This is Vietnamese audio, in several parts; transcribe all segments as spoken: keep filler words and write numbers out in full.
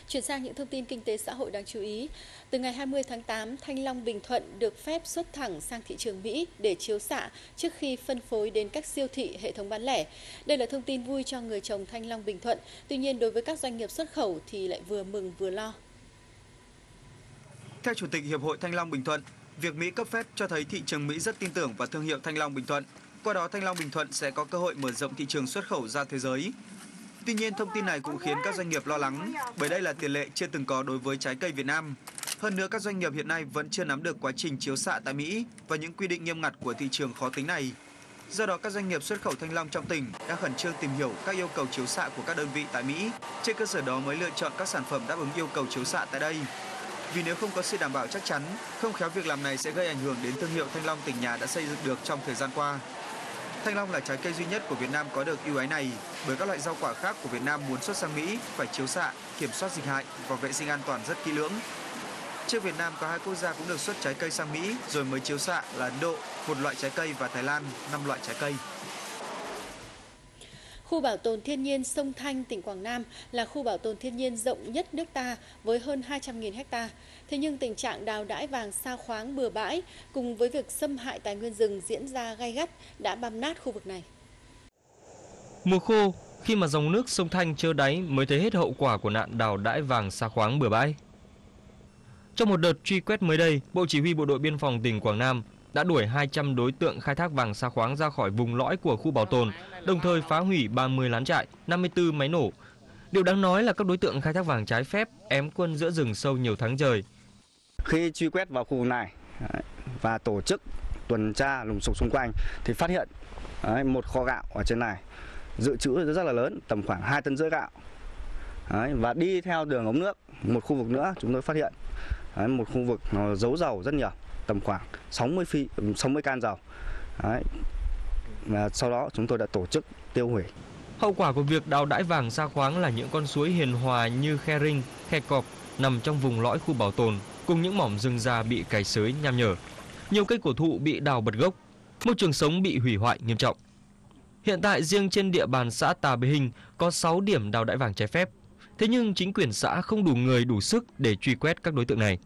Chuyển sang những thông tin kinh tế xã hội đáng chú ý. Từ ngày hai mươi tháng tám, Thanh Long Bình Thuận được phép xuất thẳng sang thị trường Mỹ để chiếu xạ trước khi phân phối đến các siêu thị, hệ thống bán lẻ. Đây là thông tin vui cho người trồng Thanh Long Bình Thuận. Tuy nhiên, đối với các doanh nghiệp xuất khẩu thì lại vừa mừng vừa lo. Theo Chủ tịch Hiệp hội Thanh Long Bình Thuận, việc Mỹ cấp phép cho thấy thị trường Mỹ rất tin tưởng vào thương hiệu Thanh Long Bình Thuận. Qua đó, Thanh Long Bình Thuận sẽ có cơ hội mở rộng thị trường xuất khẩu ra thế giới. Tuy nhiên, thông tin này cũng khiến các doanh nghiệp lo lắng, bởi đây là tiền lệ chưa từng có đối với trái cây Việt Nam. Hơn nữa, các doanh nghiệp hiện nay vẫn chưa nắm được quá trình chiếu xạ tại Mỹ và những quy định nghiêm ngặt của thị trường khó tính này. Do đó, các doanh nghiệp xuất khẩu thanh long trong tỉnh đã khẩn trương tìm hiểu các yêu cầu chiếu xạ của các đơn vị tại Mỹ. Trên cơ sở đó mới lựa chọn các sản phẩm đáp ứng yêu cầu chiếu xạ tại đây. Vì nếu không có sự đảm bảo chắc chắn, không khéo việc làm này sẽ gây ảnh hưởng đến thương hiệu thanh long tỉnh nhà đã xây dựng được trong thời gian qua. Thanh long là trái cây duy nhất của Việt Nam có được ưu ái này, bởi các loại rau quả khác của Việt Nam muốn xuất sang Mỹ phải chiếu xạ, kiểm soát dịch hại và vệ sinh an toàn rất kỹ lưỡng. Trước Việt Nam có hai quốc gia cũng được xuất trái cây sang Mỹ rồi mới chiếu xạ là Ấn Độ, một loại trái cây, và Thái Lan, năm loại trái cây. Khu bảo tồn thiên nhiên Sông Thanh, tỉnh Quảng Nam là khu bảo tồn thiên nhiên rộng nhất nước ta với hơn hai trăm nghìn ha. Thế nhưng tình trạng đào đãi vàng sa khoáng bừa bãi cùng với việc xâm hại tài nguyên rừng diễn ra gay gắt đã băm nát khu vực này. Mùa khô, khi mà dòng nước sông Thanh trơ đáy mới thấy hết hậu quả của nạn đào đãi vàng sa khoáng bừa bãi. Trong một đợt truy quét mới đây, Bộ Chỉ huy Bộ đội Biên phòng tỉnh Quảng Nam đã đuổi hai trăm đối tượng khai thác vàng sa khoáng ra khỏi vùng lõi của khu bảo tồn, đồng thời phá hủy ba mươi lán trại, năm mươi tư máy nổ. Điều đáng nói là các đối tượng khai thác vàng trái phép ém quân giữa rừng sâu nhiều tháng trời. Khi truy quét vào khu vực này và tổ chức tuần tra lùng sục xung quanh thì phát hiện một kho gạo ở trên này dự trữ rất là lớn, tầm khoảng hai tấn rưỡi gạo. Và đi theo đường ống nước, một khu vực nữa chúng tôi phát hiện một khu vực nó giấu dầu rất nhiều, tầm khoảng sáu mươi phi, sáu mươi can dầu. Đấy. Và sau đó chúng tôi đã tổ chức tiêu hủy. Hậu quả của việc đào đãi vàng sa khoáng là những con suối hiền hòa như Khe Rinh, Khe Cọp nằm trong vùng lõi khu bảo tồn, cùng những mỏm rừng già bị cày xới nham nhở. Nhiều cây cổ thụ bị đào bật gốc, môi trường sống bị hủy hoại nghiêm trọng. Hiện tại riêng trên địa bàn xã Tà Bê Hinh có sáu điểm đào đãi vàng trái phép. Thế nhưng chính quyền xã không đủ người đủ sức để truy quét các đối tượng này.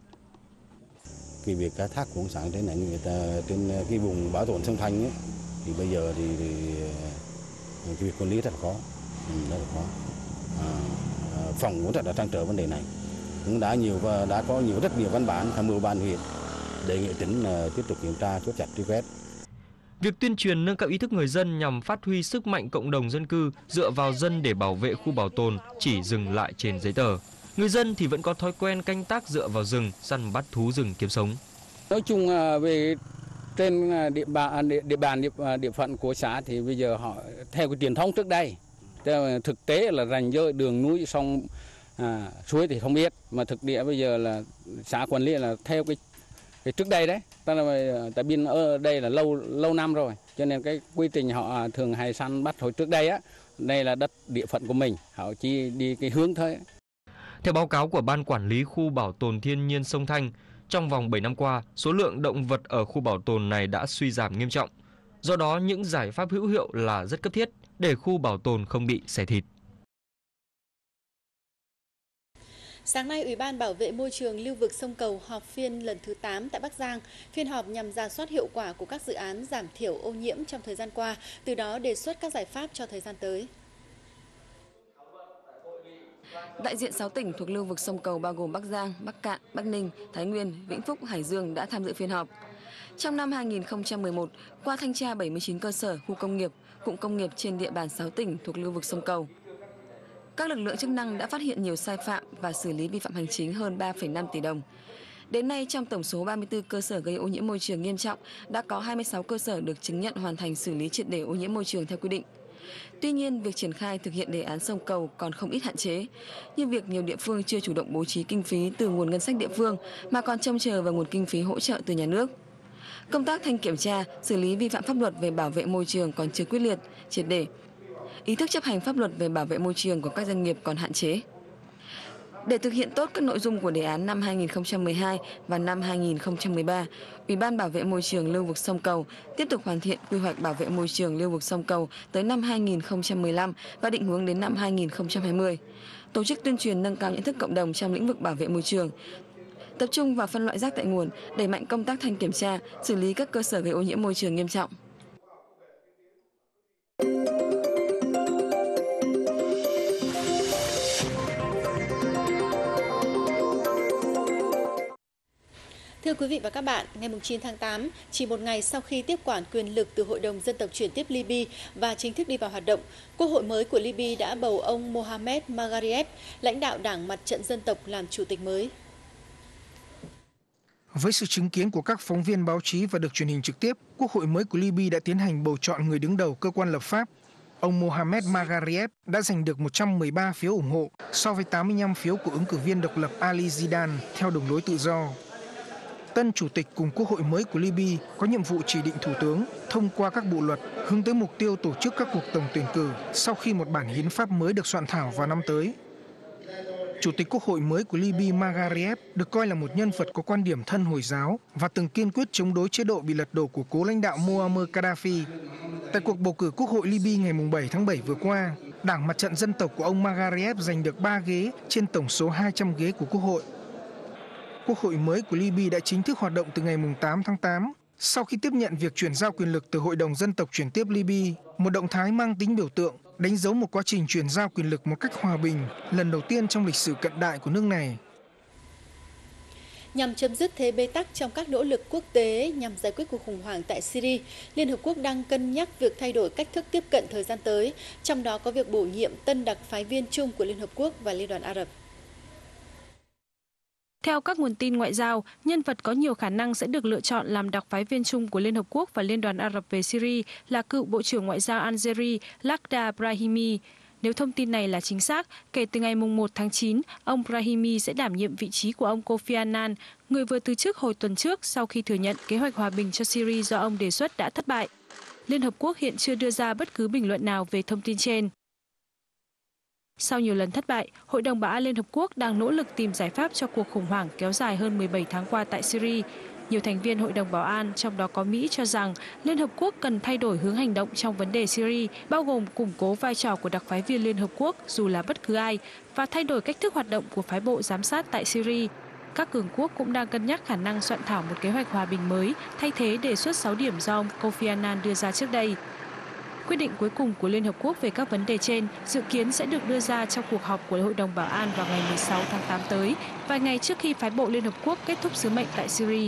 Cái việc khai thác khoáng sản trên này người ta trên cái vùng bảo tồn sông Thanh ấy, thì bây giờ thì, thì việc quản lý rất là khó, rất là khó. À, phòng cũng rất là trăn trở vấn đề này, cũng đã nhiều và đã có nhiều rất nhiều văn bản tham mưu ban huyện đề nghị tỉnh là tiếp tục kiểm tra chốt chặt truy quét. Việc tuyên truyền nâng cao ý thức người dân nhằm phát huy sức mạnh cộng đồng dân cư dựa vào dân để bảo vệ khu bảo tồn chỉ dừng lại trên giấy tờ. Người dân thì vẫn có thói quen canh tác dựa vào rừng, săn bắt thú rừng kiếm sống. Nói chung về trên địa bàn địa bàn địa, địa phận của xã thì bây giờ họ theo cái truyền thống trước đây, thực tế là ranh giới đường núi sông à, suối thì không biết, mà thực địa bây giờ là xã quản lý là theo cái cái trước đây đấy. Tại biên ở đây là lâu lâu năm rồi, cho nên cái quy trình họ thường hay săn bắt hồi trước đây á, đây là đất địa phận của mình, họ chỉ đi cái hướng thôi. Theo báo cáo của Ban Quản lý Khu Bảo tồn Thiên nhiên Sông Thanh, trong vòng bảy năm qua, số lượng động vật ở khu bảo tồn này đã suy giảm nghiêm trọng. Do đó, những giải pháp hữu hiệu là rất cấp thiết để khu bảo tồn không bị xẻ thịt. Sáng nay, Ủy ban Bảo vệ Môi trường lưu vực sông Cầu họp phiên lần thứ tám tại Bắc Giang. Phiên họp nhằm rà soát hiệu quả của các dự án giảm thiểu ô nhiễm trong thời gian qua, từ đó đề xuất các giải pháp cho thời gian tới. Đại diện sáu tỉnh thuộc lưu vực sông Cầu bao gồm Bắc Giang, Bắc Kạn, Bắc Ninh, Thái Nguyên, Vĩnh Phúc, Hải Dương đã tham dự phiên họp. Trong năm hai nghìn không trăm mười một, qua thanh tra bảy mươi chín cơ sở, khu công nghiệp, cụm công nghiệp trên địa bàn sáu tỉnh thuộc lưu vực sông Cầu, các lực lượng chức năng đã phát hiện nhiều sai phạm và xử lý vi phạm hành chính hơn ba phẩy năm tỷ đồng. Đến nay, trong tổng số ba mươi tư cơ sở gây ô nhiễm môi trường nghiêm trọng, đã có hai mươi sáu cơ sở được chứng nhận hoàn thành xử lý triệt để ô nhiễm môi trường theo quy định. Tuy nhiên, việc triển khai thực hiện đề án sông Cầu còn không ít hạn chế, như việc nhiều địa phương chưa chủ động bố trí kinh phí từ nguồn ngân sách địa phương mà còn trông chờ vào nguồn kinh phí hỗ trợ từ nhà nước. Công tác thanh kiểm tra, xử lý vi phạm pháp luật về bảo vệ môi trường còn chưa quyết liệt, triệt để. Ý thức chấp hành pháp luật về bảo vệ môi trường của các doanh nghiệp còn hạn chế. Để thực hiện tốt các nội dung của đề án năm hai nghìn không trăm mười hai và năm hai nghìn không trăm mười ba, Ủy ban Bảo vệ Môi trường lưu vực sông Cầu tiếp tục hoàn thiện quy hoạch bảo vệ môi trường lưu vực sông Cầu tới năm hai nghìn không trăm mười lăm và định hướng đến năm hai nghìn không trăm hai mươi. tổ chức tuyên truyền nâng cao nhận thức cộng đồng trong lĩnh vực bảo vệ môi trường, tập trung vào phân loại rác tại nguồn, đẩy mạnh công tác thanh kiểm tra, xử lý các cơ sở gây ô nhiễm môi trường nghiêm trọng. Thưa quý vị và các bạn, ngày chín tháng tám, chỉ một ngày sau khi tiếp quản quyền lực từ Hội đồng Dân tộc chuyển tiếp Libya và chính thức đi vào hoạt động, Quốc hội mới của Libya đã bầu ông Mohamed Magarieb, lãnh đạo Đảng Mặt trận Dân tộc làm chủ tịch mới. Với sự chứng kiến của các phóng viên báo chí và được truyền hình trực tiếp, Quốc hội mới của Libya đã tiến hành bầu chọn người đứng đầu cơ quan lập pháp. Ông Mohamed Magarieb đã giành được một trăm mười ba phiếu ủng hộ so với tám mươi lăm phiếu của ứng cử viên độc lập Ali Zidane theo đường lối tự do. Tân chủ tịch cùng Quốc hội mới của Libya có nhiệm vụ chỉ định thủ tướng thông qua các bộ luật hướng tới mục tiêu tổ chức các cuộc tổng tuyển cử sau khi một bản hiến pháp mới được soạn thảo vào năm tới. Chủ tịch Quốc hội mới của Libya Magarieb được coi là một nhân vật có quan điểm thân Hồi giáo và từng kiên quyết chống đối chế độ bị lật đổ của cố lãnh đạo Muammar Gaddafi. Tại cuộc bầu cử Quốc hội Libya ngày bảy tháng bảy vừa qua, Đảng Mặt trận Dân tộc của ông Magarieb giành được ba ghế trên tổng số hai trăm ghế của Quốc hội. Quốc hội mới của Libya đã chính thức hoạt động từ ngày tám tháng tám, sau khi tiếp nhận việc chuyển giao quyền lực từ Hội đồng Dân tộc chuyển tiếp Libya, một động thái mang tính biểu tượng, đánh dấu một quá trình chuyển giao quyền lực một cách hòa bình, lần đầu tiên trong lịch sử cận đại của nước này. Nhằm chấm dứt thế bế tắc trong các nỗ lực quốc tế nhằm giải quyết cuộc khủng hoảng tại Syria, Liên Hợp Quốc đang cân nhắc việc thay đổi cách thức tiếp cận thời gian tới, trong đó có việc bổ nhiệm tân đặc phái viên chung của Liên Hợp Quốc và Liên đoàn Ả Rập. Theo các nguồn tin ngoại giao, nhân vật có nhiều khả năng sẽ được lựa chọn làm đặc phái viên chung của Liên Hợp Quốc và Liên đoàn Ả Rập về Syria là cựu Bộ trưởng Ngoại giao Algeria Lakhdar Brahimi. Nếu thông tin này là chính xác, kể từ ngày một tháng chín, ông Brahimi sẽ đảm nhiệm vị trí của ông Kofi Annan, người vừa từ chức hồi tuần trước sau khi thừa nhận kế hoạch hòa bình cho Syria do ông đề xuất đã thất bại. Liên Hợp Quốc hiện chưa đưa ra bất cứ bình luận nào về thông tin trên. Sau nhiều lần thất bại, Hội đồng Bảo an Liên Hợp Quốc đang nỗ lực tìm giải pháp cho cuộc khủng hoảng kéo dài hơn mười bảy tháng qua tại Syria. Nhiều thành viên Hội đồng Bảo an, trong đó có Mỹ, cho rằng Liên Hợp Quốc cần thay đổi hướng hành động trong vấn đề Syria, bao gồm củng cố vai trò của đặc phái viên Liên Hợp Quốc dù là bất cứ ai, và thay đổi cách thức hoạt động của phái bộ giám sát tại Syria. Các cường quốc cũng đang cân nhắc khả năng soạn thảo một kế hoạch hòa bình mới, thay thế đề xuất sáu điểm do ông Kofi Annan đưa ra trước đây. Quyết định cuối cùng của Liên Hợp Quốc về các vấn đề trên dự kiến sẽ được đưa ra trong cuộc họp của Hội đồng Bảo an vào ngày mười sáu tháng tám tới, vài ngày trước khi phái bộ Liên Hợp Quốc kết thúc sứ mệnh tại Syria.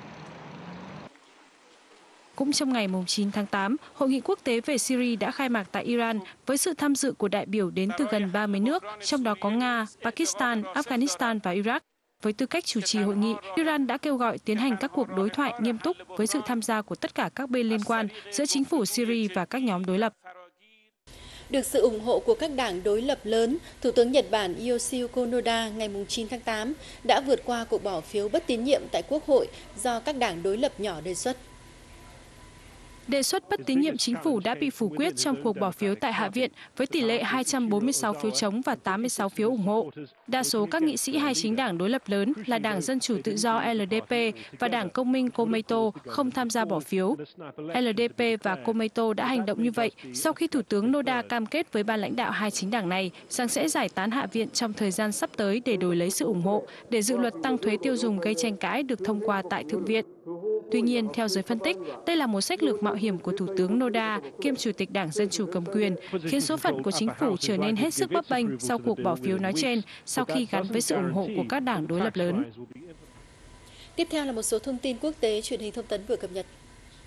Cũng trong ngày chín tháng tám, Hội nghị quốc tế về Syria đã khai mạc tại Iran với sự tham dự của đại biểu đến từ gần ba mươi nước, trong đó có Nga, Pakistan, Afghanistan và Iraq. Với tư cách chủ trì hội nghị, Iran đã kêu gọi tiến hành các cuộc đối thoại nghiêm túc với sự tham gia của tất cả các bên liên quan giữa chính phủ Syria và các nhóm đối lập. Được sự ủng hộ của các đảng đối lập lớn, Thủ tướng Nhật Bản Yoshihiko Noda ngày chín tháng tám đã vượt qua cuộc bỏ phiếu bất tín nhiệm tại Quốc hội do các đảng đối lập nhỏ đề xuất. Đề xuất bất tín nhiệm chính phủ đã bị phủ quyết trong cuộc bỏ phiếu tại Hạ viện với tỷ lệ hai trăm bốn mươi sáu phiếu chống và tám mươi sáu phiếu ủng hộ. Đa số các nghị sĩ hai chính đảng đối lập lớn là Đảng Dân Chủ Tự do L D P và Đảng Công minh Komeito không tham gia bỏ phiếu. L D P và Komeito đã hành động như vậy sau khi Thủ tướng Noda cam kết với ban lãnh đạo hai chính đảng này rằng sẽ giải tán Hạ viện trong thời gian sắp tới để đổi lấy sự ủng hộ, để dự luật tăng thuế tiêu dùng gây tranh cãi được thông qua tại Thượng viện. Tuy nhiên, theo giới phân tích, đây là một sách lược mạo hiểm của Thủ tướng Noda, kiêm Chủ tịch Đảng Dân Chủ cầm quyền, khiến số phận của chính phủ trở nên hết sức bấp bênh sau cuộc bỏ phiếu nói trên, sau khi gắn với sự ủng hộ của các đảng đối lập lớn. Tiếp theo là một số thông tin quốc tế truyền hình thông tấn vừa cập nhật.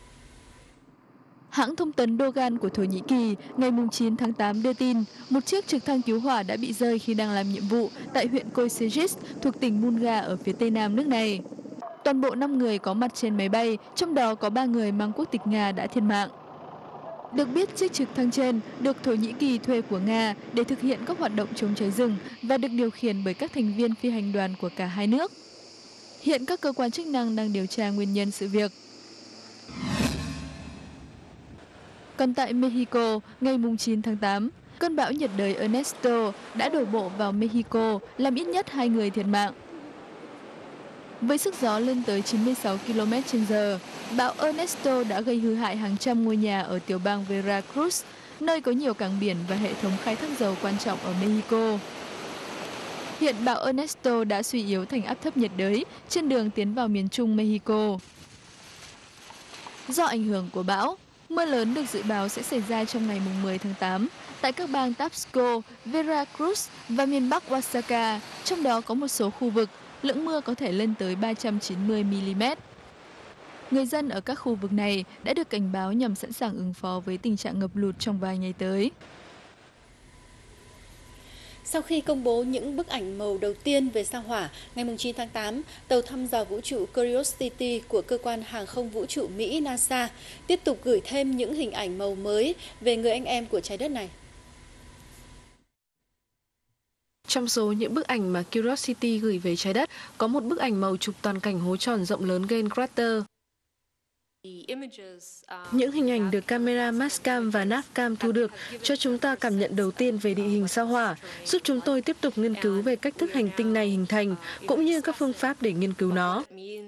Hãng thông tấn Dogan của Thổ Nhĩ Kỳ ngày chín tháng tám đưa tin một chiếc trực thăng cứu hỏa đã bị rơi khi đang làm nhiệm vụ tại huyện Koysijis thuộc tỉnh Mulga ở phía tây nam nước này. Toàn bộ năm người có mặt trên máy bay, trong đó có ba người mang quốc tịch Nga đã thiệt mạng. Được biết, chiếc trực thăng trên được Thổ Nhĩ Kỳ thuê của Nga để thực hiện các hoạt động chống cháy rừng và được điều khiển bởi các thành viên phi hành đoàn của cả hai nước. Hiện các cơ quan chức năng đang điều tra nguyên nhân sự việc. Còn tại Mexico, ngày chín tháng tám, cơn bão nhiệt đới Ernesto đã đổ bộ vào Mexico, làm ít nhất hai người thiệt mạng. Với sức gió lên tới chín mươi sáu ki lô mét trên giờ, bão Ernesto đã gây hư hại hàng trăm ngôi nhà ở tiểu bang Veracruz, nơi có nhiều cảng biển và hệ thống khai thác dầu quan trọng ở Mexico. Hiện bão Ernesto đã suy yếu thành áp thấp nhiệt đới trên đường tiến vào miền Trung Mexico. Do ảnh hưởng của bão, mưa lớn được dự báo sẽ xảy ra trong ngày mười tháng tám tại các bang Tabasco, Veracruz và miền Bắc Oaxaca, trong đó có một số khu vực lượng mưa có thể lên tới ba trăm chín mươi mi-li-mét. Người dân ở các khu vực này đã được cảnh báo nhằm sẵn sàng ứng phó với tình trạng ngập lụt trong vài ngày tới. Sau khi công bố những bức ảnh màu đầu tiên về sao Hỏa, ngày chín tháng tám, tàu thăm dò vũ trụ Curiosity của cơ quan hàng không vũ trụ Mỹ NASA tiếp tục gửi thêm những hình ảnh màu mới về người anh em của trái đất này. Trong số những bức ảnh mà Curiosity gửi về trái đất, có một bức ảnh màu chụp toàn cảnh hố tròn rộng lớn Gale Crater. Những hình ảnh được camera Mastcam và Navcam thu được cho chúng ta cảm nhận đầu tiên về địa hình sao Hỏa, giúp chúng tôi tiếp tục nghiên cứu về cách thức hành tinh này hình thành, cũng như các phương pháp để nghiên cứu nó.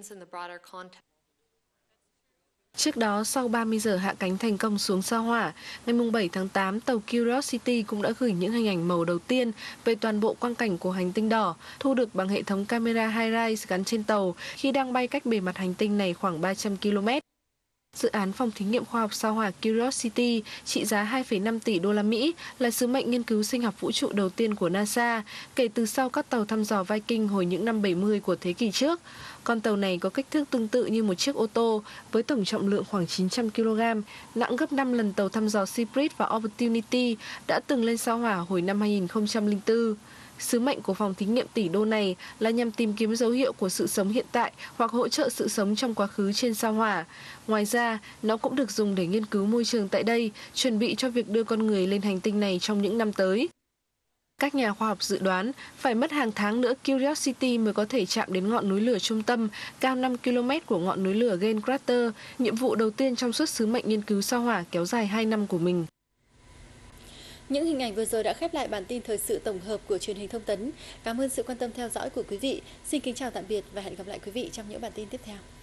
Trước đó, sau ba mươi giờ hạ cánh thành công xuống sao Hỏa, ngày bảy tháng tám, tàu Curiosity cũng đã gửi những hình ảnh màu đầu tiên về toàn bộ quang cảnh của hành tinh đỏ, thu được bằng hệ thống camera HiRISE gắn trên tàu khi đang bay cách bề mặt hành tinh này khoảng ba trăm ki lô mét. Dự án phòng thí nghiệm khoa học sao Hỏa Curiosity trị giá hai phẩy năm tỷ đô la Mỹ là sứ mệnh nghiên cứu sinh học vũ trụ đầu tiên của NASA kể từ sau các tàu thăm dò Viking hồi những năm bảy mươi của thế kỷ trước. Con tàu này có kích thước tương tự như một chiếc ô tô với tổng trọng lượng khoảng chín trăm ki lô gam, nặng gấp năm lần tàu thăm dò Spirit và Opportunity đã từng lên sao Hỏa hồi năm hai nghìn không trăm lẻ bốn. Sứ mệnh của phòng thí nghiệm tỷ đô này là nhằm tìm kiếm dấu hiệu của sự sống hiện tại hoặc hỗ trợ sự sống trong quá khứ trên sao Hỏa. Ngoài ra, nó cũng được dùng để nghiên cứu môi trường tại đây, chuẩn bị cho việc đưa con người lên hành tinh này trong những năm tới. Các nhà khoa học dự đoán phải mất hàng tháng nữa Curiosity mới có thể chạm đến ngọn núi lửa trung tâm cao năm ki lô mét của ngọn núi lửa Gale Crater, nhiệm vụ đầu tiên trong suốt sứ mệnh nghiên cứu sao Hỏa kéo dài hai năm của mình. Những hình ảnh vừa rồi đã khép lại bản tin thời sự tổng hợp của truyền hình Thông tấn. Cảm ơn sự quan tâm theo dõi của quý vị. Xin kính chào tạm biệt và hẹn gặp lại quý vị trong những bản tin tiếp theo.